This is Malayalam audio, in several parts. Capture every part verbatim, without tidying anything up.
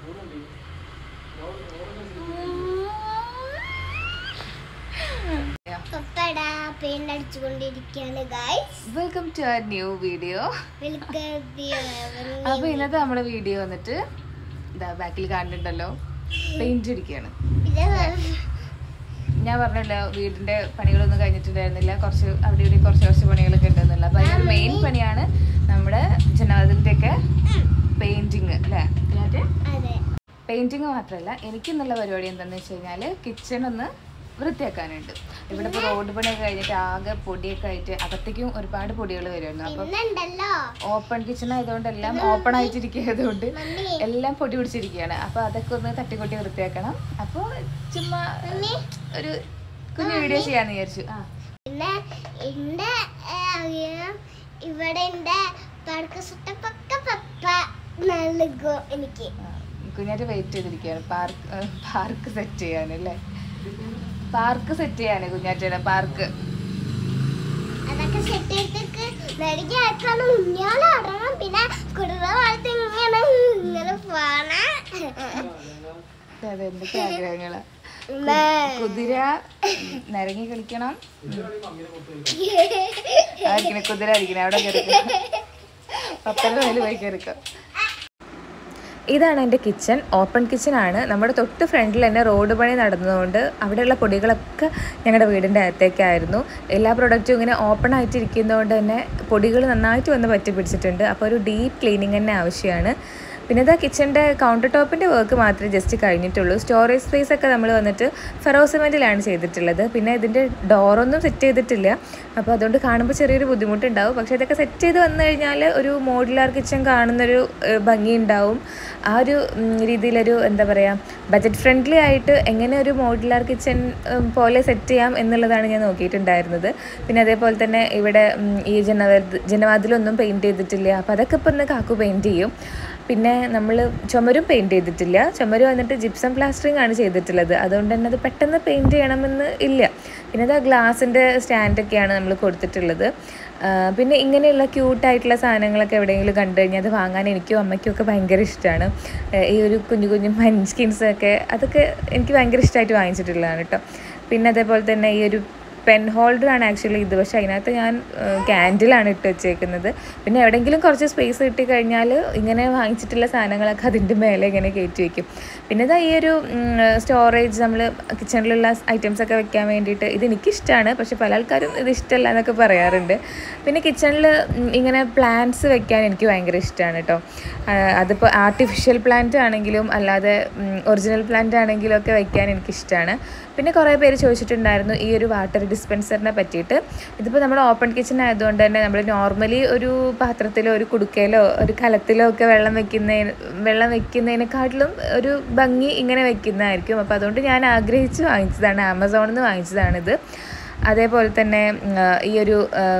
Welcome to our new video. അപ്പോൾ ഇന്നത്തെ നമ്മുടെ വീഡിയോ വന്നിട്ട് ഇതാ ബാക്കിൽ കാണുന്നുണ്ടല്ലോ, പെയിന്റ് അടിക്കുകയാണ്. ഞാൻ പറഞ്ഞല്ലോ വീടിന്റെ പണികളൊന്നും കഴിഞ്ഞിട്ടുണ്ടായിരുന്നില്ല, കുറച്ച് അവിടെ ഇവിടെ കുറച്ച് കുറച്ച് പണികളൊക്കെ ഉണ്ടെന്നില്ല. അപ്പോൾ അതിനൊരു മെയിൻ പണിയാണ് നമ്മുടെ ജനവാദിന്റെ ഒക്കെ പെയിന്റിങ് അല്ലേ? പെയിന്റിങ് മാത്രമല്ല, എനിക്കെന്നുള്ള പരിപാടി എന്താണെന്ന് വെച്ച് കഴിഞ്ഞാൽ കിച്ചൺ ഒന്ന് വൃത്തിയാക്കാനുണ്ട്. ഇവിടെ ഇപ്പോൾ റോഡ് പണിയൊക്കെ കഴിഞ്ഞിട്ട് ആകെ പൊടിയൊക്കെ ആയിട്ട് അകത്തേക്കും ഒരുപാട് പൊടികൾ വരുമായിരുന്നു. അപ്പം ഓപ്പൺ കിച്ചൺ ആയതുകൊണ്ട് എല്ലാം ഓപ്പൺ ആയിട്ടിരിക്കുന്നതുകൊണ്ട് എല്ലാം പൊടി പിടിച്ചിരിക്കുകയാണ്. അപ്പോൾ അതൊക്കെ ഒന്ന് തട്ടിക്കൊട്ടി വൃത്തിയാക്കണം. അപ്പോൾ ചുമ്മാ ഒരു കുഞ്ഞു വീഡിയോ ചെയ്യാന്ന് വിചാരിച്ചു. ആ കുഞ്ഞാറ്റ് വെയിറ്റ് ചെയ്തിരിക്കുകയാണ് പാർക്ക് പാർക്ക് സെറ്റ് ചെയ്യാനല്ലേ? പാർക്ക് സെറ്റ് ചെയ്യാനേ കുഞ്ഞാറ്റേടെ പാർക്ക്. അതെന്തൊക്കെ ആഗ്രഹങ്ങളാ. കുതിര നിരങ്ങി കളിക്കണം. ആയിരിക്കണേ കുതിര ആയിരിക്കണേ അവിടെ കയറിക്കാം, പത്തര മേല് പോയി കയറിക്കാം. ഇതാണ് എൻ്റെ കിച്ചൺ. ഓപ്പൺ കിച്ചൺ ആണ്. നമ്മുടെ തൊട്ട് ഫ്രണ്ടിൽ തന്നെ റോഡ് പണി നടന്നതുകൊണ്ട് അവിടെയുള്ള പൊടികളൊക്കെ ഞങ്ങളുടെ വീടിൻ്റെ അകത്തേക്കായിരുന്നു. എല്ലാ പ്രൊഡക്റ്റും ഇങ്ങനെ ഓപ്പൺ ആയിട്ടിരിക്കുന്നതുകൊണ്ട് തന്നെ പൊടികൾ നന്നായിട്ട് വന്ന് പറ്റി പിടിച്ചിട്ടുണ്ട്. അപ്പോൾ ഒരു ഡീപ്പ് ക്ലീനിങ് തന്നെ ആവശ്യമാണ്. പിന്നെ ഇതാ കിച്ചൻ്റെ കൗണ്ടർ ടോപ്പിൻ്റെ വർക്ക് മാത്രമേ ജസ്റ്റ് കഴിഞ്ഞിട്ടുള്ളൂ. സ്റ്റോറേജ് സ്പേസ് ഒക്കെ നമ്മൾ വന്നിട്ട് ഫെറോ സിമെൻറ്റിലാണ് ചെയ്തിട്ടുള്ളത്. പിന്നെ ഇതിൻ്റെ ഡോറൊന്നും സെറ്റ് ചെയ്തിട്ടില്ല. അപ്പോൾ അതുകൊണ്ട് കാണുമ്പോൾ ചെറിയൊരു ബുദ്ധിമുട്ടുണ്ടാവും. പക്ഷേ ഇതൊക്കെ സെറ്റ് ചെയ്ത് വന്നു കഴിഞ്ഞാൽ ഒരു മോഡുലാർ കിച്ചൺ കാണുന്നൊരു ഭംഗി ഉണ്ടാവും. ആ ഒരു രീതിയിലൊരു എന്താ പറയുക, ബജറ്റ് ഫ്രണ്ട്ലി ആയിട്ട് എങ്ങനെ ഒരു മോഡുലാർ കിച്ചൺ പോലെ സെറ്റ് ചെയ്യാം എന്നുള്ളതാണ് ഞാൻ നോക്കിയിട്ടുണ്ടായിരുന്നത്. പിന്നെ അതേപോലെ തന്നെ ഇവിടെ ഈ ജനവാദ ജനവാതിലൊന്നും പെയിൻറ്റ് ചെയ്തിട്ടില്ല. അപ്പോൾ അതൊക്കെ ഇപ്പോൾ ഇന്ന് കാക്കു പെയിൻറ്റ് ചെയ്യും. പിന്നെ നമ്മൾ ചുമരും പെയിൻറ്റ് ചെയ്തിട്ടില്ല. ചുമര് വന്നിട്ട് ജിപ്സം പ്ലാസ്റ്ററിങ് ആണ് ചെയ്തിട്ടുള്ളത്. അതുകൊണ്ട് തന്നെ അത് പെട്ടെന്ന് പെയിൻറ്റ് ചെയ്യണമെന്ന് ഇല്ല. പിന്നെ അത് ഗ്ലാസിൻ്റെ സ്റ്റാൻഡൊക്കെയാണ് നമ്മൾ കൊടുത്തിട്ടുള്ളത്. പിന്നെ ഇങ്ങനെയുള്ള ക്യൂട്ടായിട്ടുള്ള സാധനങ്ങളൊക്കെ എവിടെയെങ്കിലും കണ്ടു കഴിഞ്ഞാൽ അത് വാങ്ങാൻ എനിക്കും അമ്മയ്ക്കും ഒക്കെ ഭയങ്കര ഇഷ്ടമാണ്. ഈ ഒരു കുഞ്ഞു കുഞ്ഞു മൻസ്കിൻസൊക്കെ അതൊക്കെ എനിക്ക് ഭയങ്കര ഇഷ്ടമായിട്ട് വാങ്ങിച്ചിട്ടുള്ളതാണ് കേട്ടോ. പിന്നെ അതേപോലെ തന്നെ ഈ ഒരു പെൻ ഹോൾഡറാണ് ആക്ച്വലി ഇത്. പക്ഷേ അതിനകത്ത് ഞാൻ ക്യാൻഡിലാണ് ഇട്ട് വെച്ചേക്കുന്നത്. പിന്നെ എവിടെയെങ്കിലും കുറച്ച് സ്പേസ് കിട്ടിക്കഴിഞ്ഞാൽ ഇങ്ങനെ വാങ്ങിച്ചിട്ടുള്ള സാധനങ്ങളൊക്കെ അതിൻ്റെ മേലെ ഇങ്ങനെ കയറ്റി വയ്ക്കും. പിന്നെ ഇതാ ഈ ഒരു സ്റ്റോറേജ് നമ്മൾ കിച്ചണിലുള്ള ഐറ്റംസൊക്കെ വെക്കാൻ വേണ്ടിയിട്ട് ഇത് എനിക്കിഷ്ടമാണ്. പക്ഷേ പല ആൾക്കാരും ഇത് ഇഷ്ടമല്ല എന്നൊക്കെ പറയാറുണ്ട്. പിന്നെ കിച്ചണിൽ ഇങ്ങനെ പ്ലാന്റ്സ് വെക്കാൻ എനിക്ക് ഭയങ്കര ഇഷ്ടമാണ് കേട്ടോ. അതിപ്പോൾ ആർട്ടിഫിഷ്യൽ പ്ലാന്റ് ആണെങ്കിലും അല്ലാതെ ഒറിജിനൽ പ്ലാന്റ് ആണെങ്കിലും ഒക്കെ വെക്കാൻ എനിക്കിഷ്ടമാണ്. പിന്നെ കുറേ പേര് ചോദിച്ചിട്ടുണ്ടായിരുന്നു ഈ ഒരു വാട്ടർ ഡിസ്പെൻസറിനെ പറ്റിയിട്ട്. ഇതിപ്പോൾ നമ്മൾ ഓപ്പൺ കിച്ചൺ ആയതുകൊണ്ട് തന്നെ നമ്മൾ നോർമലി ഒരു പാത്രത്തിലോ ഒരു കുടുക്കയിലോ ഒരു കലത്തിലോ ഒക്കെ വെള്ളം വെക്കുന്നതിന് വെള്ളം വെക്കുന്നതിനെക്കാട്ടിലും ഒരു ഭംഗി ഇങ്ങനെ വെക്കുന്നതായിരിക്കും. അപ്പോൾ അതുകൊണ്ട് ഞാൻ ആഗ്രഹിച്ച് വാങ്ങിച്ചതാണ്, ആമസോണിൽ നിന്ന് വാങ്ങിച്ചതാണിത്. അതേപോലെ തന്നെ ഈ ഒരു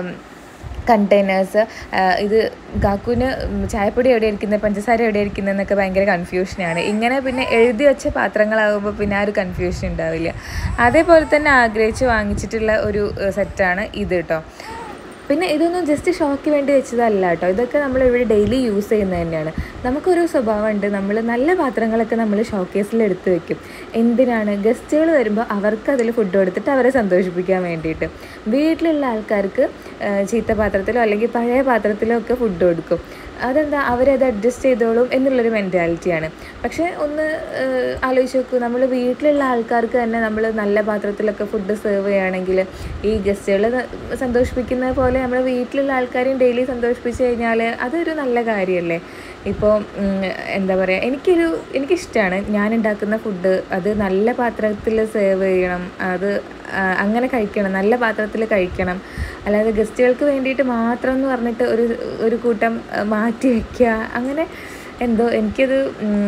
കണ്ടെയ്നേഴ്സ്, ഇത് കാക്കുവിന് ചായപ്പൊടി എവിടെ ഇരിക്കുന്നത് പഞ്ചസാര എവിടെ ഇരിക്കുന്നത് എന്നൊക്കെ ഭയങ്കര കൺഫ്യൂഷനാണ്. ഇങ്ങനെ പിന്നെ എഴുതി വെച്ച പാത്രങ്ങളാകുമ്പോൾ പിന്നെ ആ ഒരു കൺഫ്യൂഷൻ ഉണ്ടാവില്ല. അതേപോലെ തന്നെ ആഗ്രഹിച്ച് വാങ്ങിച്ചിട്ടുള്ള ഒരു സെറ്റാണ് ഇത് കേട്ടോ. പിന്നെ ഇതൊന്നും ജസ്റ്റ് ഷോയ്ക്ക് വേണ്ടി വെച്ചതല്ല കേട്ടോ. ഇതൊക്കെ നമ്മൾ ഇവിടെ ഡെയിലി യൂസ് ചെയ്യുന്നത് തന്നെയാണ്. നമുക്കൊരു സ്വഭാവമുണ്ട്, നമ്മൾ നല്ല പാത്രങ്ങളൊക്കെ നമ്മൾ ഷോക്കേസിൽ എടുത്ത് വെക്കും. എന്തിനാണ്? ഗസ്റ്റുകൾ വരുമ്പോൾ അവർക്ക് അതിൽ ഫുഡ് കൊടുത്തിട്ട് അവരെ സന്തോഷിപ്പിക്കാൻ വേണ്ടിയിട്ട്. വീട്ടിലുള്ള ആൾക്കാർക്ക് ചീത്ത പാത്രത്തിലോ അല്ലെങ്കിൽ പഴയ പാത്രത്തിലോ ഒക്കെ ഫുഡ് കൊടുക്കും. അതെന്താ, അവരത് അഡ്ജസ്റ്റ് ചെയ്തോളും എന്നുള്ളൊരു മെൻറ്റാലിറ്റിയാണ്. പക്ഷേ ഒന്ന് ആലോചിച്ച് നോക്കൂ, നമ്മൾ വീട്ടിലുള്ള ആൾക്കാർക്ക് തന്നെ നമ്മൾ നല്ല പാത്രത്തിലൊക്കെ ഫുഡ് സെർവ് ചെയ്യുകയാണെങ്കിൽ ഈ ഗസ്റ്റുകളെ സന്തോഷിപ്പിക്കുന്ന പോലെ നമ്മൾ വീട്ടിലുള്ള ആൾക്കാരെയും ഡെയിലി സന്തോഷിപ്പിച്ച് കഴിഞ്ഞാൽ അതൊരു നല്ല കാര്യമല്ലേ? ഇപ്പോൾ എന്താ പറയുക, എനിക്കൊരു എനിക്കിഷ്ടമാണ് ഞാൻ ഉണ്ടാക്കുന്ന ഫുഡ് അത് നല്ല പാത്രത്തിൽ സെർവ് ചെയ്യണം, അത് അങ്ങനെ കഴിക്കണം, നല്ല പാത്രത്തിൽ കഴിക്കണം. അല്ലാതെ ഗസ്റ്റുകൾക്ക് വേണ്ടിയിട്ട് മാത്രം എന്ന് പറഞ്ഞിട്ട് ഒരു ഒരു കൂട്ടം മാറ്റി വയ്ക്കുക, അങ്ങനെ എന്തോ എനിക്കത്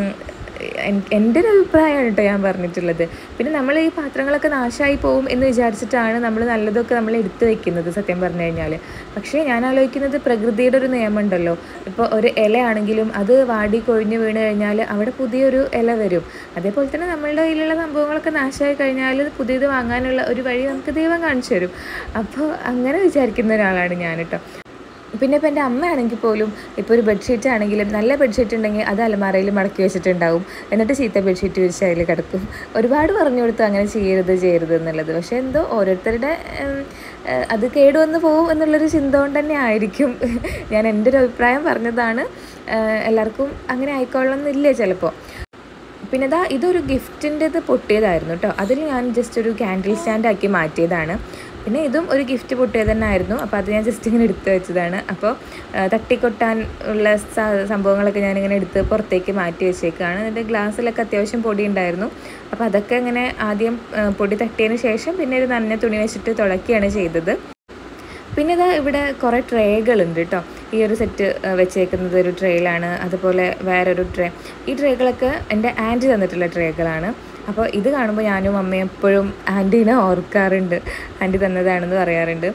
എൻ്റെ ഒരു അഭിപ്രായമാണ് കേട്ടോ ഞാൻ പറഞ്ഞിട്ടുള്ളത്. പിന്നെ നമ്മൾ ഈ പാത്രങ്ങളൊക്കെ നാശമായി പോകും എന്ന് വിചാരിച്ചിട്ടാണ് നമ്മൾ നല്ലതൊക്കെ നമ്മൾ എടുത്തു വയ്ക്കുന്നത് സത്യം പറഞ്ഞു കഴിഞ്ഞാൽ. പക്ഷേ ഞാൻ ആലോചിക്കുന്നത് പ്രകൃതിയുടെ ഒരു നിയമമുണ്ടല്ലോ. ഇപ്പോൾ ഒരു ഇലയാണെങ്കിലും അത് വാടി കൊഴിഞ്ഞ് വീണ് കഴിഞ്ഞാൽ അവിടെ പുതിയൊരു ഇല വരും. അതേപോലെ തന്നെ നമ്മളുടെ കയ്യിലുള്ള സംഭവങ്ങളൊക്കെ നാശമായി കഴിഞ്ഞാൽ പുതിയത് വാങ്ങാനുള്ള ഒരു വഴി നമുക്ക് ദൈവം കാണിച്ചു തരും. അപ്പോൾ അങ്ങനെ വിചാരിക്കുന്ന ഒരാളാണ് ഞാൻ കേട്ടോ. പിന്നെ ഇപ്പോൾ എൻ്റെ അമ്മയാണെങ്കിൽ പോലും ഇപ്പോൾ ഒരു ബെഡ്ഷീറ്റ് ആണെങ്കിലും നല്ല ബെഡ്ഷീറ്റ് ഉണ്ടെങ്കിൽ അത് അലമാരയിൽ മടക്കി വെച്ചിട്ടുണ്ടാവും, എന്നിട്ട് ചീത്ത ബെഡ്ഷീറ്റ് വിരിച്ച് അതിൽ കിടക്കും. ഒരുപാട് പറഞ്ഞു കൊടുത്തു അങ്ങനെ ചെയ്യരുത് ചെയ്യരുത് എന്നുള്ളത്. പക്ഷേ എന്തോ ഓരോരുത്തരുടെ അത് കേടുവന്ന് പോകും എന്നുള്ളൊരു ചിന്ത കൊണ്ട് തന്നെ ആയിരിക്കും ഞാൻ എൻ്റെ ഒരു അഭിപ്രായം പറഞ്ഞതാണ്. എല്ലാവർക്കും അങ്ങനെ ആയിക്കൊള്ളണമെന്നില്ല ചിലപ്പോൾ. പിന്നെ ഇതാ ഇതൊരു ഗിഫ്റ്റിൻ്റെത് പൊട്ടിയതായിരുന്നു കേട്ടോ. അതിൽ ഞാൻ ജസ്റ്റ് ഒരു ക്യാൻഡിൽ സ്റ്റാൻഡാക്കി മാറ്റിയതാണ്. പിന്നെ ഇതും ഒരു ഗിഫ്റ്റ് പൊട്ടിയത് തന്നെ ആയിരുന്നു. അപ്പോൾ അത് ഞാൻ ജസ്റ്റ് ഇങ്ങനെ എടുത്ത് വെച്ചതാണ്. അപ്പോൾ തട്ടിക്കൊട്ടാൻ ഉള്ള സംഭവങ്ങളൊക്കെ ഞാനിങ്ങനെ എടുത്ത് പുറത്തേക്ക് മാറ്റി വെച്ചേക്കാണ്. അതിൻ്റെ ഗ്ലാസ്സിലൊക്കെ അത്യാവശ്യം പൊടി ഉണ്ടായിരുന്നു. അപ്പോൾ അതൊക്കെ ഇങ്ങനെ ആദ്യം പൊടി തട്ടിയതിന് ശേഷം പിന്നെ ഒരു നനഞ്ഞ തുണി വെച്ചിട്ട് തുടക്കുകയാണ് ചെയ്തത്. പിന്നെ ഇതാ ഇവിടെ കുറേ ട്രേകളുണ്ട് കേട്ടോ. ഈ ഒരു സെറ്റ് വെച്ചേക്കുന്നത് ഒരു ട്രേയിലാണ്, അതുപോലെ വേറൊരു ട്രേ. ഈ ട്രേകളൊക്കെ എൻ്റെ ആൻറ്റി തന്നിട്ടുള്ള ട്രേകളാണ്. അപ്പോൾ ഇത് കാണുമ്പോൾ ഞാനും അമ്മയും എപ്പോഴും ആൻറ്റീനെ ഓർക്കാറുണ്ട്, ആൻറ്റി തന്നതാണെന്ന് പറയാറുണ്ട്.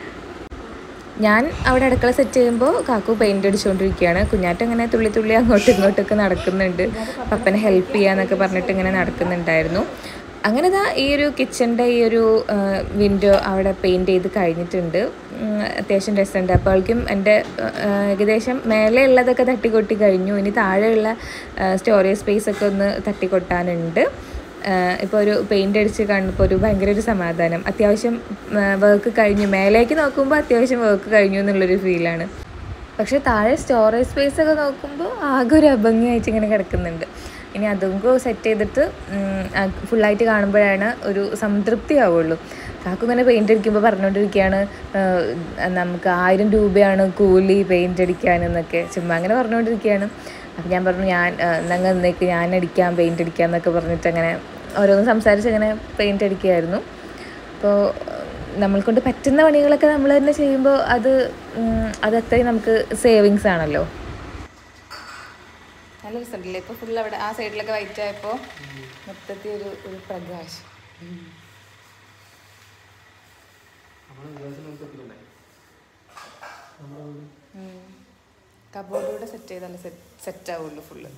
ഞാൻ അവിടെ അടുക്കള സെറ്റ് ചെയ്യുമ്പോൾ കാക്കു പെയിൻ്റ് അടിച്ചുകൊണ്ടിരിക്കുകയാണ്. കുഞ്ഞാറ്റം ഇങ്ങനെ തുള്ളി തുള്ളി അങ്ങോട്ടും ഇങ്ങോട്ടൊക്കെ നടക്കുന്നുണ്ട്. പപ്പനെ ഹെൽപ്പ് ചെയ്യാന്നൊക്കെ പറഞ്ഞിട്ട് ഇങ്ങനെ നടക്കുന്നുണ്ടായിരുന്നു. അങ്ങനെ ഇതാ ഈ ഒരു കിച്ചൻ്റെ ഈ ഒരു വിൻഡോ അവിടെ പെയിൻറ്റ് ചെയ്ത് കഴിഞ്ഞിട്ടുണ്ട്. അത്യാവശ്യം രസമുണ്ട്. അപ്പോഴേക്കും എൻ്റെ ഏകദേശം മേലെ ഉള്ളതൊക്കെ തട്ടിക്കൊട്ടി കഴിഞ്ഞു. ഇനി താഴെയുള്ള സ്റ്റോറേജ് സ്പേസൊക്കെ ഒന്ന് തട്ടിക്കൊട്ടാനുണ്ട്. ഇപ്പോൾ ഒരു പെയിൻ്റ് അടിച്ച് കാണുമ്പോൾ ഒരു ഭയങ്കര ഒരു സമാധാനം. അത്യാവശ്യം വർക്ക് കഴിഞ്ഞു, മേലേക്ക് നോക്കുമ്പോൾ അത്യാവശ്യം വർക്ക് കഴിഞ്ഞു എന്നുള്ളൊരു ഫീലാണ്. പക്ഷേ താഴെ സ്റ്റോറേജ് സ്പേസൊക്കെ നോക്കുമ്പോൾ ആകെ ഒരു അഭംഗിയായിട്ട് ഇങ്ങനെ കിടക്കുന്നുണ്ട്. ഇനി അതും കൂടെ സെറ്റ് ചെയ്തിട്ട് ഫുള്ളായിട്ട് കാണുമ്പോഴാണ് ഒരു സംതൃപ്തി ആവുള്ളൂ. കാക്കു ഇങ്ങനെ പെയിൻ്റ് അടിക്കുമ്പോൾ പറഞ്ഞുകൊണ്ടിരിക്കുകയാണ് നമുക്ക് ആയിരം രൂപയാണ് കൂലി പെയിൻ്റ് അടിക്കാനെന്നൊക്കെ ചുമ്മാ അങ്ങനെ പറഞ്ഞുകൊണ്ടിരിക്കുകയാണ്. അപ്പം ഞാൻ പറഞ്ഞു ഞാൻ എന്നങ്ങ് എന്നേക്ക് ഞാൻ അടിക്കാം പെയിൻ്റ് അടിക്കാം എന്നൊക്കെ പറഞ്ഞിട്ട് അങ്ങനെ ഓരോന്ന് സംസാരിച്ച് അങ്ങനെ പെയിൻ്റ് അടിക്കുകയായിരുന്നു. അപ്പോൾ നമ്മൾക്കൊണ്ട് പറ്റുന്ന പണികളൊക്കെ നമ്മൾ തന്നെ ചെയ്യുമ്പോൾ അത് അതത്രയും നമുക്ക് സേവിങ്സ് ആണല്ലോ. നല്ല രസമുണ്ടല്ലേ? ഇപ്പോൾ ഫുൾ അവിടെ ആ സൈഡിലൊക്കെ വൈറ്റ് ആയപ്പോൾ മൊത്തത്തിൽ ഒരു ഒരു പ്രകാശം. കബോർഡൂടെ സെറ്റ് ചെയ്താലേ സെറ്റ് സെറ്റ് ആവുള്ളൂ ഫുള്ള്.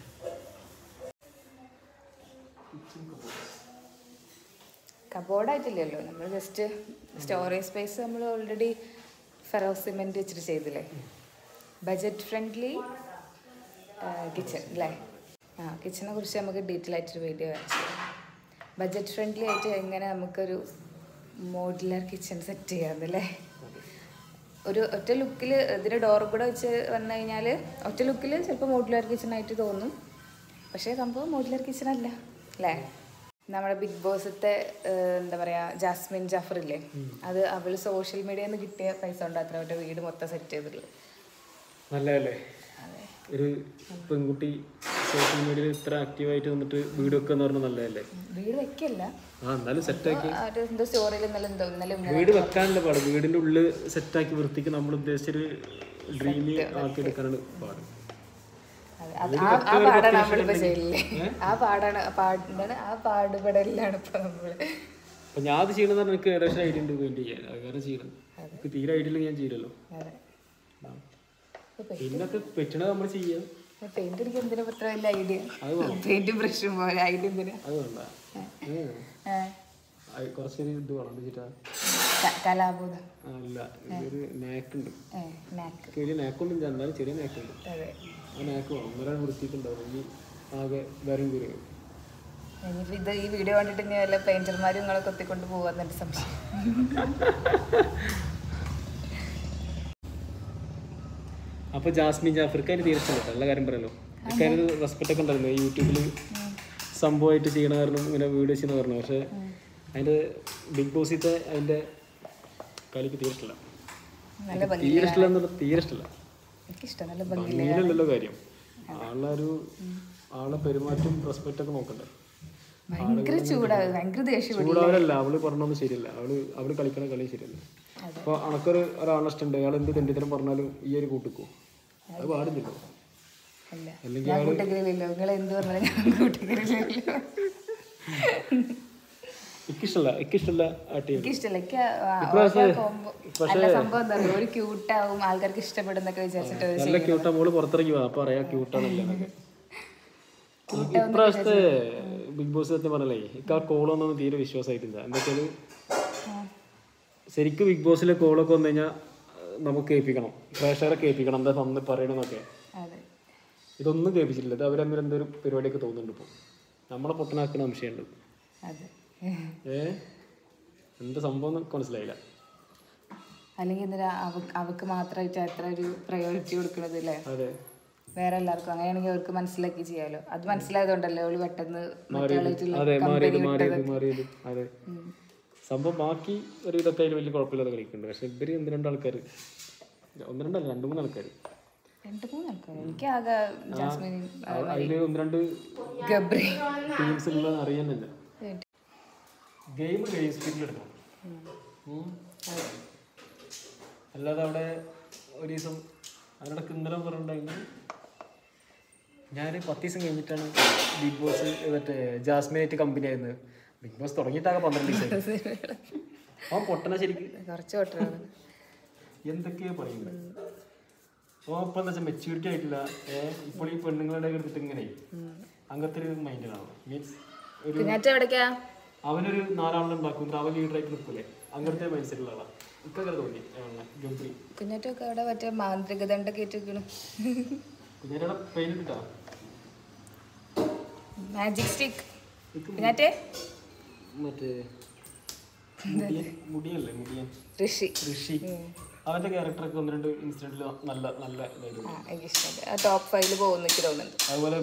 കബോർഡായിട്ടില്ലല്ലോ, നമ്മൾ ജസ്റ്റ് സ്റ്റോറേജ് സ്പേസ് നമ്മൾ ഓൾറെഡി ഫെറോ സിമെൻറ്റ് വെച്ചിട്ട് ചെയ്തില്ലേ. ബജറ്റ് ഫ്രണ്ട്ലി കിച്ചൺ അല്ലേ? ആ കിച്ചനെ കുറിച്ച് നമുക്ക് ഡീറ്റെയിൽ ആയിട്ടൊരു വീഡിയോ വരച്ചു. ബജറ്റ് ഫ്രണ്ട്ലി ആയിട്ട് എങ്ങനെ നമുക്കൊരു മോഡുലർ കിച്ചൺ സെറ്റ് ചെയ്യാമെന്നല്ലേ. ഒരു ഒറ്റ ലുക്കിൽ ഇതിൻ്റെ ഡോർ കൂടെ വെച്ച് വന്നു കഴിഞ്ഞാൽ ഒറ്റ ലുക്കിൽ ചിലപ്പോൾ മോഡുലർ കിച്ചണായിട്ട് തോന്നും. പക്ഷേ സംഭവം മോഡുലർ കിച്ചൺ അല്ല അല്ലേ. നമ്മുടെ ബിഗ് ബോസത്തെ എന്താ പറയുക ജാസ്മിൻ ജാഫറില്ലേ, അത് അവൾ സോഷ്യൽ മീഡിയയിൽ നിന്ന് കിട്ടിയ പൈസ കൊണ്ട് അത്ര അവരുടെ വീട് മൊത്തം സെറ്റ് ചെയ്തിട്ടുള്ളത്. നല്ലതല്ലേ? ഒരു പെൺകുട്ടി സോഷ്യൽ മീഡിയയിൽ ഇത്ര ആക്റ്റീവായിട്ട് വന്നിട്ട് വീട് വെക്കുക എന്ന് പറഞ്ഞാൽ നല്ലതല്ലേ? വീട് വെക്കല്ല, ആ എന്നാലും സെറ്റാക്കി വീട് വെക്കാനല്ല പാട്, വീടിന്റെ ഉള്ളിൽ സെറ്റാക്കി വൃത്തിക്ക് നമ്മൾ ഉദ്ദേശിച്ചൊരു ഡ്രീമി ആക്കി എടുക്കാനാണ് പാട്. ആ പാടാണ് നമ്മളിപ്പോ ചെയ്യില്ലേ, ആ പാടാണ് ആ പാടുപെടലിലാണ് ഇപ്പൊ നമ്മള്. അപ്പൊ ഞാൻ അത് ചെയ്യണമെന്ന് പറഞ്ഞാൽ എനിക്ക് ഏകദേശം ഐഡിയ ഉണ്ട് പെയിന്റ് ചെയ്യാൻ, അത് കാരണം ചെയ്യണം. എനിക്ക് തീരെ ഐഡിയ ഇല്ലെങ്കിൽ ഞാൻ ചെയ്യലല്ലോ. പിന്നൊക്കെ പറ്റണത് നമ്മൾ ചെയ്യാം. പെയിന്റ് അടിക്കാൻ എന്തിനാ പത്ര വലിയ ഐഡിയ? പെയിന്റ് ബ്രഷും പോലെ ഐഡിയ എന്തിനാ? അത് വേണ്ട, കുറച്ചൊരു ഇത് വേണം, കലാബോധം അല്ല ഒരു നാക്കുണ്ട്. വലിയ നാക്കൊന്നും എന്നാലും ചെറിയ നാക്കുണ്ട്. ആ നാക്ക് വേണം, ഒന്നരാണ് വൃത്തിയിട്ടുണ്ടാവും. ഇനി ആകെ വേറെയും കൂടി ഇനിയിപ്പോൾ ഇത് ഈ വീഡിയോ കണ്ടിട്ട് ഇനി വല്ല പെയിന്റർമാരും നിങ്ങളെ കൊത്തിക്കൊണ്ട് പോകാന്ന് എൻ്റെ സംശയം. അപ്പോൾ ജാസ്മിൻ ജാഫർക്ക് അതിന് തീരെ ഇഷ്ടമല്ല, നല്ല കാര്യം പറയല്ലോ. ഒക്കെ അതിന് റെസ്പെക്റ്റ് ഒക്കെ ഉണ്ടായിരുന്നു. യൂട്യൂബിൽ സംഭവമായിട്ട് ചെയ്യണ കാരണം ഇങ്ങനെ വീഡിയോ ചെയ്യുന്ന പറഞ്ഞു. പക്ഷേ അതിൻ്റെ ബിഗ് ബോസിത്തെ അതിൻ്റെ കളിക്ക് തീരെ ഇഷ്ടമല്ല, തീരെ ഇഷ്ടമല്ല എന്നുള്ള തീരെ ഇഷ്ടമല്ല. ഭംഗിയിലല്ലോ കാര്യം, ആളെ ഒരു ആളെ പെരുമാറ്റം റെസ്പെക്റ്റ് ഒക്കെ നോക്കണ്ടേ. ചൂടാവലല്ല, അവള് പറഞ്ഞൊന്നും ശരിയല്ല. അവള് അവള് കളിക്കണ കളി ശരിയല്ല. അപ്പൊ അണക്കൊരു ഒരാളെ ഇഷ്ടമുണ്ട്, അയാൾ എന്ത് തെണ്ടിത്തരം പറഞ്ഞാലും ഈ ഒരു കൂട്ടിക്കോ, അത് പാടില്ലല്ലോ. അല്ലെങ്കിൽ എനിക്കിഷ്ടല്ല എനിക്കിഷ്ടല്ല നല്ല ക്യൂട്ടാ. മോള് പുറത്തിറങ്ങി വാ, അപ്പൊ അറിയാം ക്യൂട്ടാണല്ലേ. ഇപ്രാവശ്യത്തെ ബിഗ് ബോസ് സത്യം പറഞ്ഞല്ലേ എനിക്ക് ആ കോളൊന്നും തീരെ വിശ്വാസമായിട്ടില്ല. എന്താ വെച്ചാല് ശരിക്കും ബിഗ് ബോസിലെ കോളൊക്കെ വന്നു കഴിഞ്ഞാൽ നമുക്ക് കേൾപ്പിക്കണം, പ്രേക്ഷകരെ കേൾപ്പിക്കണം, എന്താ തന്ന് പറയണമെന്നൊക്കെ. ഇതൊന്നും കേൾപ്പിച്ചിട്ടില്ല. ഇത് അവർ തമ്മിൽ എന്തൊരു പരിപാടിയൊക്കെ തോന്നുന്നുണ്ട്. ഇപ്പോൾ നമ്മളെ പൊട്ടനാക്കുന്ന അംശമുണ്ട്. ഏ എന്താ സംഭവം എന്ന് മനസ്സിലായില്ല. അല്ലെങ്കിൽ എന്തിനാ അവക്ക് മാത്രമായിട്ട് അത്ര ഒരു പ്രയോറിറ്റി കൊടുക്കണത് അല്ലേ? അതെ, വേറെ എല്ലാവർക്കും അങ്ങനെയാണെങ്കിൽ അവർക്ക് മനസ്സിലാക്കി ചെയ്യാലോ. അത് മനസ്സിലായതുകൊണ്ടല്ലേ അവള് പെട്ടെന്ന് മാറിയത്. അതെ, സംഭവം ബാക്കി ഒരു ഇതൊക്കെ അതിൽ വലിയ കുഴപ്പമില്ലാതെ കളിക്കുന്നുണ്ട്. പക്ഷെ ഇവര് ഒന്ന് രണ്ട് ആൾക്കാർ, ഒന്ന് രണ്ടല്ല രണ്ട് മൂന്ന് ആൾക്കാർ രണ്ട് മൂന്ന് ആൾക്കാർ എനിക്ക് ആകെ അതില് ഒന്ന് രണ്ട് ടീംസ് ഉള്ളത് അറിയാൻ തന്നെ. ഗെയിം ഗെയിം സ്പീഡിൽ എടുക്കണം. അല്ലാതെ അവിടെ ഒരു ദിവസം അതിനിടയ്ക്ക് ഇന്നലെ പറഞ്ഞിട്ടുണ്ടായിരുന്നു, ഞാൻ പത്ത് ദിവസം കഴിഞ്ഞിട്ടാണ് ബിഗ് ബോസ് മറ്റേ ജാസ്മിനായിട്ട് കമ്പനി ആയിരുന്നത്. ബിഗ് ബോസ് തുടങ്ങിയിട്ടാകെ പന്ത്രണ്ട് ദിവസം. അവൻ പൊട്ടന ശരിക്കും കുറച്ച് പൊട്ടനാണ്. എന്തൊക്കെയോ പറയുന്നത്. അപ്പോൾ ഇപ്പം എന്താ വെച്ചാൽ മെച്യൂരിറ്റി ആയിട്ടില്ല. ഇപ്പോൾ ഈ പെണ്ണുങ്ങളുടെ എടുത്തിട്ട് ഇങ്ങനെ അങ്ങനത്തെ ഒരു മൈൻഡിലാണ്. മീൻസ് ഒരു അവനൊരു നാലാളുണ്ടാക്കും, അവൻ ലീഡറായിട്ട് നിൽക്കൂലേ, അങ്ങനത്തെ മൈൻഡ് സെറ്റുള്ള ആളാണ്. ഇപ്പം തോന്നി ഗംഭീർ. കുഞ്ഞാറ്റൊക്കെ അവിടെ മറ്റേ മാന്ത്രിക ദണ്ടൊക്കെ ഇട്ടിരിക്കണം. കുഞ്ഞാറ്റയുടെ പെയിനിട്ടാ മാജിക് സ്റ്റിക്ക്. കുഞ്ഞാറ്റെ മറ്റേ മുടിയല്ലേ, മുടിയൻ ഋഷി ഋഷി അവന്റെ ക്യാരക്ടറൊക്കെ ഒന്ന് രണ്ട് ഇൻസിഡന്റിൽ നല്ല നല്ല ഇതായിരുന്നു. ടോപ്പ് ഫൈവില് പോകുന്നൊക്കെ തോന്നുന്നുണ്ട്. അതുപോലെ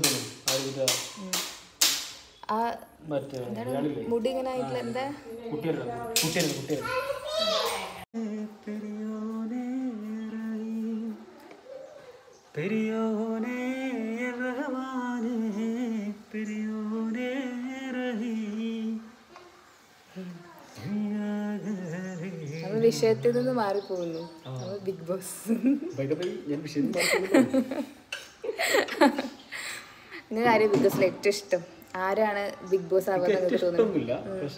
മറ്റേ മുടി ഇങ്ങനെ ആയിട്ടുള്ള എന്താ കുട്ടിയായിരുന്നു കുട്ടിയായിരുന്നു കുട്ടിയായിരുന്നു പെരിയോനെ റഹ്മാനേ പെരിയോനെ റഹീം. വിഷയത്തിൽ നിന്ന് മാറിപ്പോകുന്നു. ബിഗ് ബോസ് നിങ്ങൾക്ക് ആരെയും ബിഗ് ബോസിൽ ഏറ്റവും ഇഷ്ടം? ആരാണ് ബിഗ് ബോസ് ആവുന്നത് തോന്നുന്നില്ല?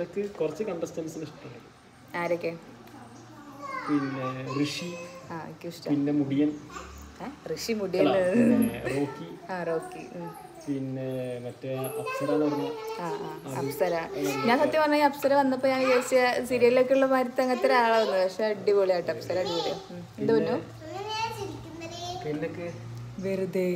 ആരൊക്കെ? പിന്നെ ഋഷി, ആ എനിക്ക് ഇഷ്ടം. പിന്നെ മുടിയൻ ഋഷി മുടിയൻ, റോക്കി, ആ റോക്കി, പിന്നെ മറ്റേ അപ്സര എന്ന് പറഞ്ഞ അപ്സര. ഞാൻ സത്യം പറഞ്ഞാൽ അപ്സര വന്നപ്പോ ഞാൻ വിചാരിച്ച സീരിയലിലൊക്കെ ഉള്ള മരത്ത് അങ്ങനത്തെ ഒരാളാവുന്നു. പക്ഷെ അടിപൊളിയാട്ടോ അപ്സര, അടിപൊളിയാ. എന്ത് പറഞ്ഞു വെറുതെ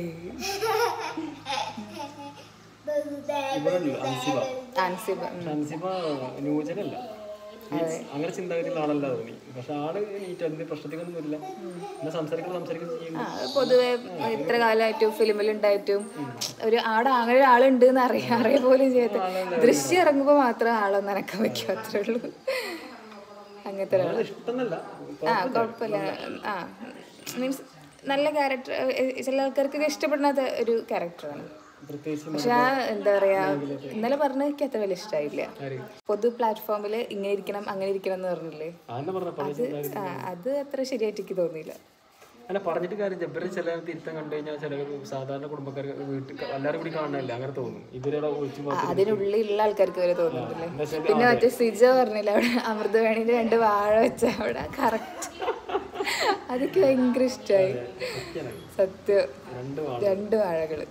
അൻസിബ ന്യൂജനല്ല, അങ്ങനെ ചിന്താഗതിയുള്ള ആളല്ല തോന്നി. പക്ഷെ ആള് നീറ്റ് അതിന്റെ പ്രശ്നത്തിനൊന്നും വരില്ല. സംസാരിക്കണം സംസാരിക്കുന്ന പൊതുവെ ഇത്ര കാലമായിട്ടും ഫിലിമിലുണ്ടായിട്ടും ഒരു ആടെ അങ്ങനെ ഒരാളുണ്ട് എന്ന് അറിയാം അറിയ പോലും ചെയ്ത് ദൃശ്യം ഇറങ്ങുമ്പോ മാത്രം ആളൊന്നും അനക്കാൻ വയ്ക്കും, അത്രേ ഉള്ളൂ. അങ്ങനത്തെ ഒരാള് ആ കുഴപ്പമില്ല. ആ മീൻസ് നല്ല ക്യാരക്ടർ, ചില ആൾക്കാർക്കൊക്കെ ഇഷ്ടപ്പെടുന്ന ഒരു ക്യാരക്ടറാണ്. പക്ഷെ ആ എന്താ പറയാ, ഇന്നലെ പറഞ്ഞ എനിക്ക് അത്ര വലിയ ഇഷ്ടമായില്ല. പൊതു പ്ലാറ്റ്ഫോമിൽ ഇങ്ങനെ ഇരിക്കണം അങ്ങനെ ഇരിക്കണം എന്ന് പറഞ്ഞില്ലേ, അത് ആ അത് അത്ര ശരിയായിട്ട് എനിക്ക് തോന്നിയില്ല. അല്ല പറഞ്ഞിട്ട് കാര്യം, ജബ്ബറി ചില തിരുത്തം കണ്ടു കഴിഞ്ഞാൽ ചില സാധാരണ കുടുംബക്കാർ വീട്ടിൽ എല്ലാവരും കൂടി കാണാനല്ലേ അങ്ങനെ തോന്നും. ഇവരുടെ അതിനുള്ളിലുള്ള ആൾക്കാർക്ക് വരെ തോന്നുന്നില്ലേ. പിന്നെ മറ്റേ സിജ പറഞ്ഞില്ല അവിടെ അമൃതവേണിന്റെ രണ്ട് വാഴ വെച്ച അവിടെ കറക്റ്റ്, അതൊക്കെ ഭയങ്കര ഇഷ്ടമായി. സത്യം, രണ്ട് വാഴകള്.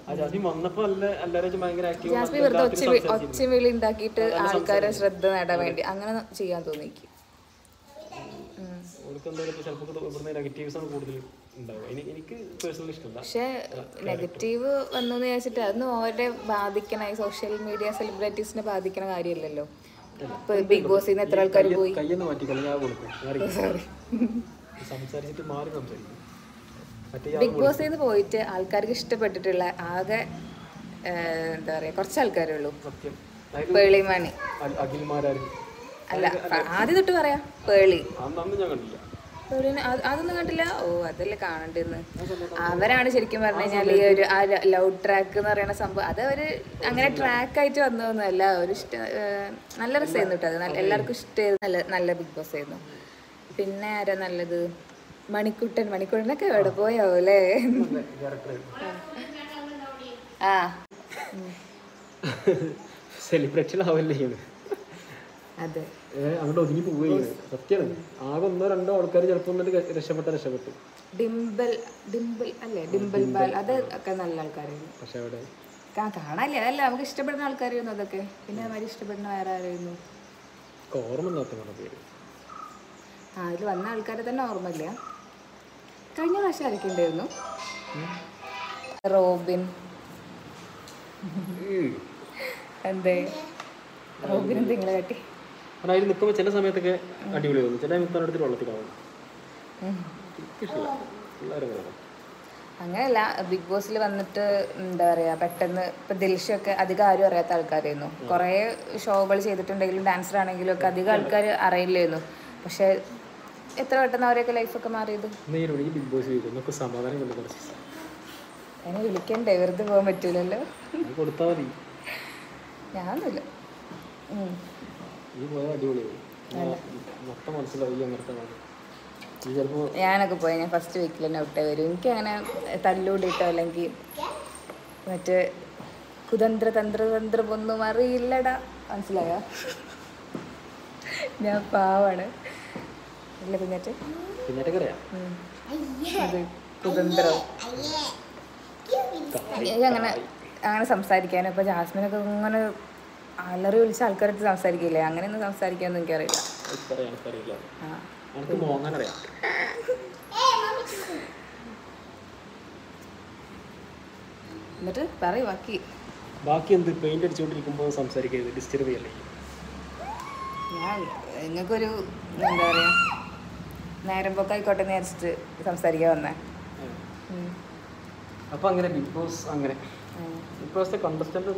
ജാസ്മി വെറുതെ ഒച്ച ഒച്ചവിളി ഉണ്ടാക്കിയിട്ട് ആൾക്കാരെ ശ്രദ്ധ നേടാൻ വേണ്ടി അങ്ങനെ ചെയ്യാൻ തോന്നി. പക്ഷെ നെഗറ്റീവ് വന്നെന്ന് വിചാരിച്ചിട്ട് അതൊന്നും ഓരെ ബാധിക്കണ, ഈ സോഷ്യൽ മീഡിയ സെലിബ്രിറ്റീസിനെ ബാധിക്കണ കാര്യമല്ലല്ലോ. ഇപ്പൊ ബിഗ് ബോസിൽ നിന്ന് എത്ര ആൾക്കാർ പോയി. സോറി, ബിഗ് ബോസിൽ നിന്ന് പോയിട്ട് ആൾക്കാർക്ക് ഇഷ്ടപ്പെട്ടിട്ടുള്ള ആകെ എന്താ പറയാ കുറച്ച് ആൾക്കാരേ ഉള്ളൂ. പേളിമാണി അല്ല, ആദ്യം തൊട്ട് പറയാ പേളി, പേളിന് അതൊന്നും കണ്ടില്ല. ഓ അതല്ലേ കാണണ്ടെന്ന്. അവരാണ് ശരിക്കും പറഞ്ഞു കഴിഞ്ഞാൽ ഈ ഒരു ആ ലവ് ട്രാക്ക് എന്ന് പറയുന്ന സംഭവം, അത് അവര് അങ്ങനെ ട്രാക്കായിട്ട് വന്നതൊന്നുമല്ല. ഒരു ഇഷ്ട നല്ല രസമായിരുന്നു കേട്ടോ, അത് എല്ലാവർക്കും ഇഷ്ടമായിരുന്നു. നല്ല നല്ല ബിഗ് ബോസ് ആയിരുന്നു. പിന്നെ ആരാ നല്ലത്? മണിക്കുട്ടൻ. മണിക്കുട്ടനൊക്കെ എവിടെ പോയാവോ അല്ലേ? ആ സെലിബ്രേഷൻ ആവല്ലേ അതെ, അങ്ങോട്ട് ഒതുങ്ങി പോവുകയാണ്. സത്യമാണ്, ആകെ ഒന്നോ രണ്ടോ ആൾക്കാർ ചിലപ്പോൾ രക്ഷപ്പെട്ട രക്ഷപ്പെട്ടു. ഡിംബൽ ഡിംബിൾ അല്ലേ, ഡിംബിൾ ബാൽ, അത് ഒക്കെ നല്ല ആൾക്കാരായിരുന്നു. പക്ഷെ അവിടെ കാണാല്ലേ, അതല്ല നമുക്ക് ഇഷ്ടപ്പെടുന്ന ആൾക്കാരായിരുന്നു അതൊക്കെ. പിന്നെ അവര് ഇഷ്ടപ്പെടുന്ന വേറെ ആരായിരുന്നു ഓർമ്മ പേര്? ആ അതിൽ വന്ന ആൾക്കാരെ തന്നെ ഓർമ്മയില്ല. കഴിഞ്ഞ പ്രാവശ്യം ആരൊക്കെ ഉണ്ടായിരുന്നു? റോബിൻ. എന്തേ റോബിൻ എന്ത് നിങ്ങളെ കാട്ടി? അതിൽ നിൽക്കുമ്പോൾ ചില സമയത്തൊക്കെ അടിപൊളി തോന്നും, ചില സമയത്ത് വെള്ളത്തിലാവും. അങ്ങനെയല്ല, ബിഗ് ബോസിൽ വന്നിട്ട് എന്താ പറയുക, പെട്ടെന്ന് ഇപ്പം ദിൽഷയൊക്കെ അധികം ആരും അറിയാത്ത ആൾക്കാരായിരുന്നു. കുറേ ഷോകൾ ചെയ്തിട്ടുണ്ടെങ്കിലും ഡാൻസർ ആണെങ്കിലും ഒക്കെ അധികം ആൾക്കാർ അറിയില്ലായിരുന്നു. പക്ഷെ എത്ര പെട്ടെന്ന് അവരെയൊക്കെ ലൈഫൊക്കെ മാറിയത്. എന്നെ വിളിക്കണ്ടേ, വെറുതെ പോകാൻ പറ്റൂലല്ലോ. ഞാനൊന്നുമില്ല. ഞാനൊക്കെ പോയി, ഞാൻ ഫസ്റ്റ് വീക്കിൽ തന്നെ ഔട്ടേ വരും. എനിക്കങ്ങനെ തല്ലൂടിയിട്ടോ അല്ലെങ്കിൽ മറ്റേ കുതന്ത്ര തന്ത്ര തന്ത്രം ഒന്നും അറിയില്ലടാ, മനസ്സിലായോ? ഞാൻ പാവാണ്. ഇല്ല കുഞ്ഞാറ്റ് കുതന്ത്രം അങ്ങനെ അങ്ങനെ സംസാരിക്കാനും. ഇപ്പം ജാസ്മിനൊക്കെ ഇങ്ങനെ അലറി വിളിച്ച ആൾക്കാരായിട്ട് സംസാരിക്കില്ലേ, അങ്ങനെയൊന്നും സംസാരിക്കാനൊന്നും എനിക്കറിയില്ല. എന്നിട്ട് പറയ് ബാക്കി. ബാക്കി എന്ത് പെയിന്റ് അടിച്ചുകൊണ്ടിരിക്കുമ്പോൾ സംസാരിക്കരുത്, ഡിസ്റ്റർബ് ചെയ്യല്ലേ. ഞാൻ നിങ്ങൾക്കൊരു എന്താ പറയുക നേരം പോക്കായിക്കോട്ടെ എന്ന് വിചാരിച്ചിട്ട് സംസാരിക്കാൻ വന്നേ. അപ്പം അങ്ങനെ ബിഗ് ബോസ് അങ്ങനെ ബിഗ് ബോസിലെ കണ്ടസ്റ്റൻ്റ്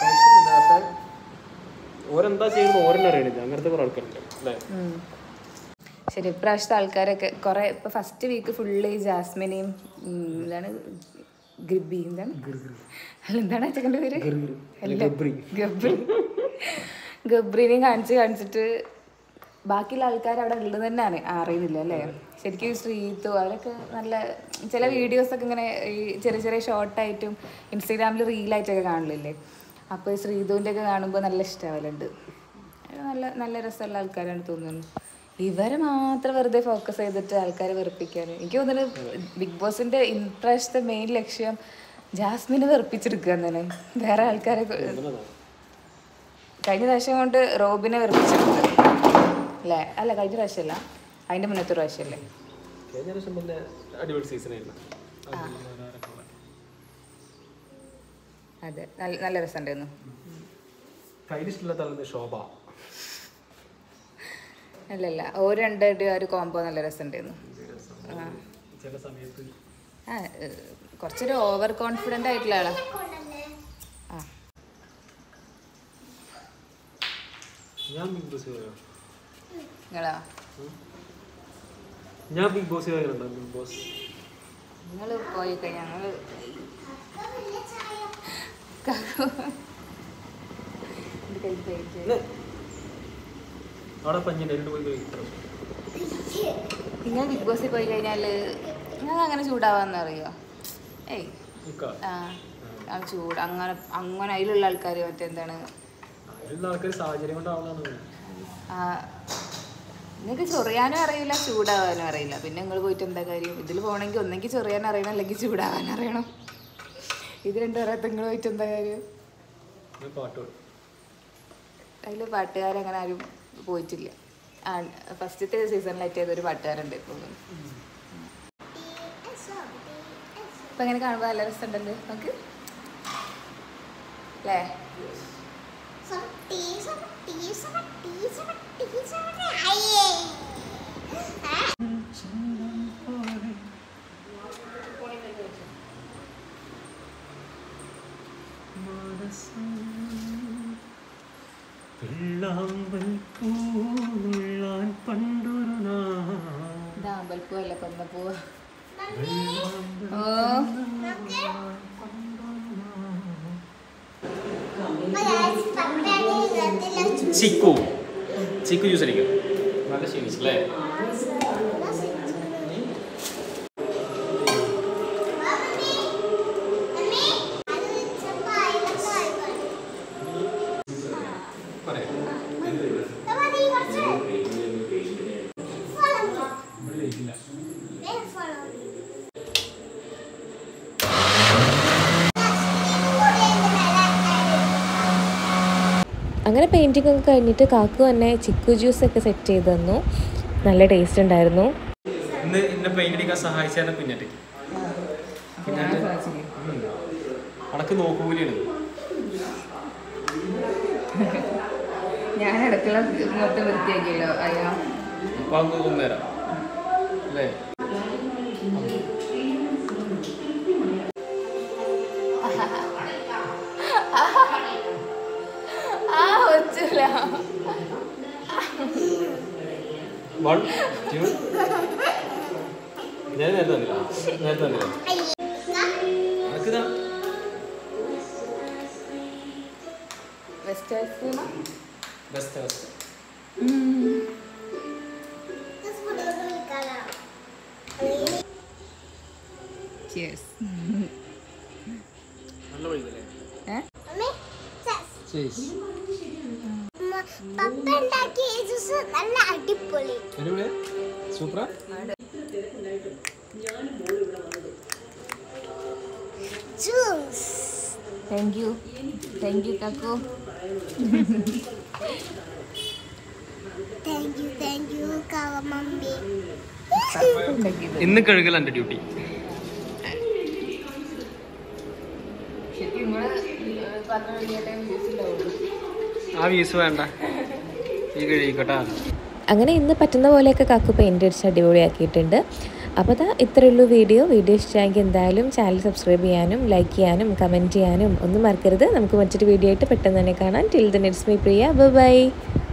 ഓരെന്താ ചെയ്യുന്നത് ഓരെന്നെ അറിയണില്ല, അങ്ങനത്തെ കുറേ ആൾക്കാരുണ്ട് അല്ലേ? ശരി, ഇപ്രാവശ്യത്തെ ആൾക്കാരൊക്കെ കുറേ ഇപ്പോൾ ഫസ്റ്റ് വീക്ക് ഫുള്ള് ഈ ജാസ്മിനെയും എന്താണ് ഗബ്രി എന്താണ് എന്താണ് അച്ഛൻ്റെ പേര് ഗബ്രി ഗബ്രീനെയും കാണിച്ച് കാണിച്ചിട്ട് ബാക്കിയുള്ള ആൾക്കാർ അവിടെ ഉള്ളത് തന്നെയാണ് അറിയുന്നില്ല അല്ലേ? ശരിക്കും ശ്രീതു അവരൊക്കെ നല്ല ചില വീഡിയോസൊക്കെ ഇങ്ങനെ ഈ ചെറിയ ചെറിയ ഷോർട്ടായിട്ടും ഇൻസ്റ്റാഗ്രാമിൽ റീലായിട്ടൊക്കെ കാണലില്ലേ? അപ്പോൾ ഈ ശ്രീതുവിൻ്റെ ഒക്കെ കാണുമ്പോൾ നല്ല ഇഷ്ടമാവലുണ്ട്. നല്ല നല്ല രസമുള്ള ആൾക്കാരാണ് തോന്നുന്നു. ഇവരെ മാത്രം വെറുതെ ഫോക്കസ് ചെയ്തിട്ട് ആൾക്കാരെ വെറുപ്പിക്കാൻ എനിക്ക് തോന്നുന്നു. ബിഗ് ബോസിൻ്റെ ഇപ്രാവശ്യത്തെ മെയിൻ ലക്ഷ്യം ജാസ്മിനെ വെറുപ്പിച്ചെടുക്കുക എന്നാണ്. വേറെ ആൾക്കാരെ കഴിഞ്ഞ പ്രാവശ്യം കൊണ്ട് റോബിനെ വെറുപ്പിച്ചെടുക്കുക അല്ലേ? അല്ല കഴിഞ്ഞ പ്രാവശ്യമല്ല, അതിൻ്റെ മുന്നത്തെ പ്രാവശ്യമല്ലേ? അതെ, നല്ല നല്ല രസമുണ്ടായിരുന്നു. അല്ലല്ല, ഒരു രണ്ടടി ആ ഒരു കോംബോ നല്ല രസമുണ്ടായിരുന്നു. ആ കുറച്ചൊരു ഓവർ കോൺഫിഡൻ്റ് ആയിട്ടുള്ള ആളാ. ആ നിങ്ങളാ ഞാൻ ബിഗ് ബോസ് ബിഗ് ബോസ് നിങ്ങൾ പോയി കഴിഞ്ഞാൽ ഞങ്ങൾ നിങ്ങൾ ബിഗ് ബോസിൽ പോയി കഴിഞ്ഞാൽ നിങ്ങൾ അങ്ങനെ ചൂടാവാന്ന് അറിയോ? ഏയ് ആ ചൂട് അങ്ങനെ അങ്ങനെ അതിലുള്ള ആൾക്കാർ മറ്റെന്താണ് നിങ്ങൾക്ക് ചൊറിയാനും അറിയില്ല ചൂടാവാനും അറിയില്ല. പിന്നെ നിങ്ങൾ പോയിട്ട് എന്താ കാര്യം? ഇതിൽ പോകണമെങ്കിൽ ഒന്നെങ്കിൽ ചൊറിയാൻ അറിയണം അല്ലെങ്കിൽ ചൂടാവാൻ അറിയണം. ഇത് രണ്ടും അറിയാത്ത നിങ്ങൾ പോയിട്ട് എന്താ കാര്യം? അതിൽ പാട്ടുകാരങ്ങനെ ആരും പോയിട്ടില്ല. ആ ഫസ്റ്റത്തെ സീസണിലായിട്ട് ഏതൊരു പാട്ടുകാരുണ്ട് ഇപ്പോൾ. ഇപ്പം ഇങ്ങനെ കാണുമ്പോൾ നല്ല രസമുണ്ടല്ലോ നമുക്ക് അല്ലേ? അമ്പൽപ്പൂവല്ല കൊന്നപ്പൂവ്. ഓ ചിക്കു ചിക്കു ജ്യൂസ് അടിക്കും. നല്ല ക്ഷീണിച്ചല്ലേ? അങ്ങനെ പെയിൻറ്റിംഗ് ഒക്കെ കഴിഞ്ഞിട്ട് കാക്കു തന്നെ ചിക്കു ജ്യൂസൊക്കെ സെറ്റ് ചെയ്ത് തന്നു. നല്ല ടേസ്റ്റ് ഉണ്ടായിരുന്നു. ഇന്ന് ഇന്നെ പെയിന്റ് അടിക്കാൻ സഹായിച്ചാൽ കുഞ്ഞാറ്റയ്ക്ക്. അണക്ക് നോക്കൂലിയാണ്. ഞാൻ അടുക്കള മൊത്തം വൃത്തിയാക്കിയല്ലോ അയ്യോ. അപ്പൊ അന്ന് തോന്നേരാം അല്ലേ? വൺ ടു ഞാൻ നേരത്തെ വന്നില്ല നേരത്തെ വന്നില്ല ബെസ്റ്റ് ഐസ്ക്രീമാ? Best best Cheers. നല്ല വഴിയല്ലേ? ഏ? Cheers. പപ്പ ഉണ്ടാക്കിയ ജ്യൂസ് നല്ല അടിപൊളി. അടിപൊളി സൂപ്പറാ. Juice. Thank you. Thank you കാക്കു. Thank you, thank you, കാവ മമ്മി. ഇന്ന് കഴുകൽ എൻ്റെ ഡ്യൂട്ടി. ആ വ്യൂസ് വേണ്ട, ഈ കഴിക്കട്ടാ. അങ്ങനെ ഇന്ന് പറ്റുന്ന പോലെയൊക്കെ കാക്കു പെയിൻ്റ് അടിച്ച് അടിപൊളിയാക്കിയിട്ടുണ്ട്. അപ്പോൾ അതാ ഇത്രയേ ഉള്ളൂ വീഡിയോ. വീഡിയോ ഇഷ്ടമായെങ്കിൽ എന്തായാലും ചാനൽ സബ്സ്ക്രൈബ് ചെയ്യാനും ലൈക്ക് ചെയ്യാനും കമൻറ്റ് ചെയ്യാനും ഒന്നും മറക്കരുത്. നമുക്ക് മറ്റൊരു വീഡിയോ ആയിട്ട് പെട്ടെന്ന് തന്നെ കാണാം. Till then it's me Priya. Bye by.